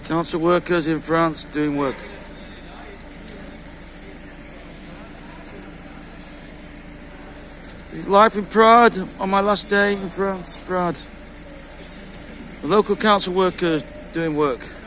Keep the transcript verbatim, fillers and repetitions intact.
Council workers in France doing work. This is life in Prades on my last day in France, Prades. The local council workers doing work.